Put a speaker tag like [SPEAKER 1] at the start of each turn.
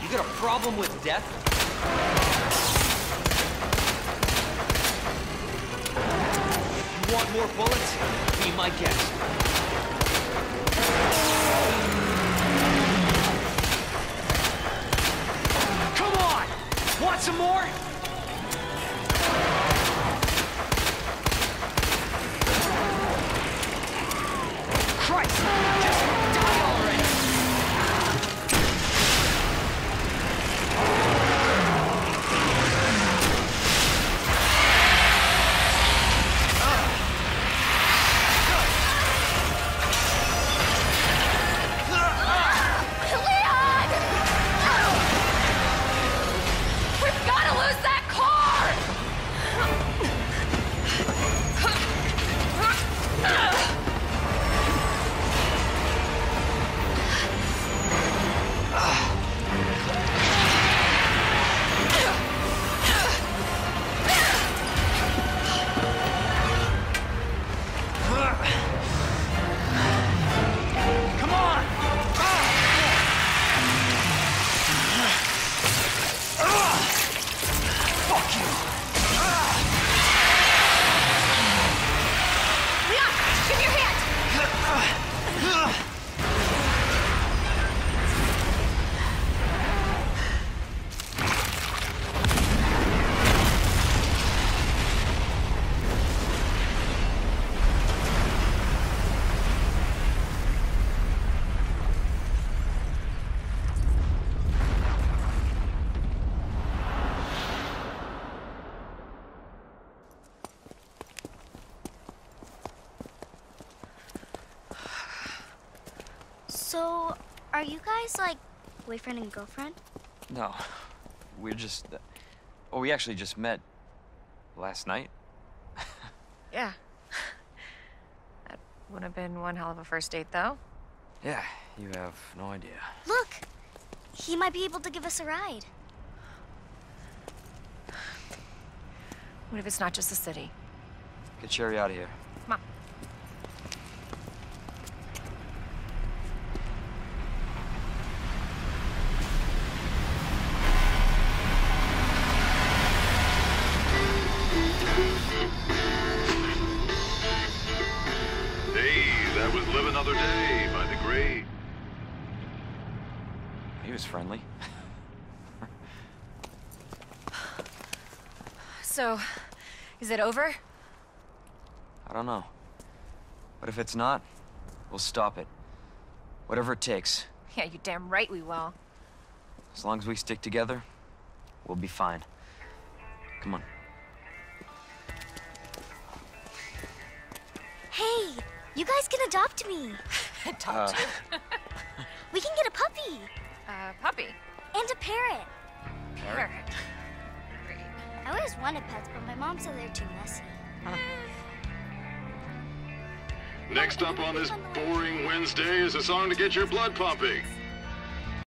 [SPEAKER 1] You got a problem with death? You want more bullets? Be my guest. Come on! Want some more? Christ! Just die already!
[SPEAKER 2] So, are you guys, like, boyfriend and girlfriend?
[SPEAKER 3] No, we're just... we actually just met last night.
[SPEAKER 4] Yeah. That would have been one hell of a first date, though.
[SPEAKER 3] Yeah, you have no idea.
[SPEAKER 2] Look! He might be able to give us a ride.
[SPEAKER 4] What if it's not just the city?
[SPEAKER 3] Get Sherry out of here.
[SPEAKER 4] Come on.
[SPEAKER 5] That was Live Another Day by the great.
[SPEAKER 3] He was friendly.
[SPEAKER 4] So, is it over?
[SPEAKER 3] I don't know. But if it's not, we'll stop it. Whatever it takes.
[SPEAKER 4] Yeah, you damn right we will.
[SPEAKER 3] As long as we stick together, we'll be fine. Come on.
[SPEAKER 2] Hey, you guys can adopt me.
[SPEAKER 4] Adopt you?
[SPEAKER 2] We can get a puppy.
[SPEAKER 4] Puppy?
[SPEAKER 2] And a parrot.
[SPEAKER 4] Parrot. Great.
[SPEAKER 2] I always wanted pets, but my mom said they're too messy.
[SPEAKER 5] Next up on this boring Wednesday is a song to get your blood pumping.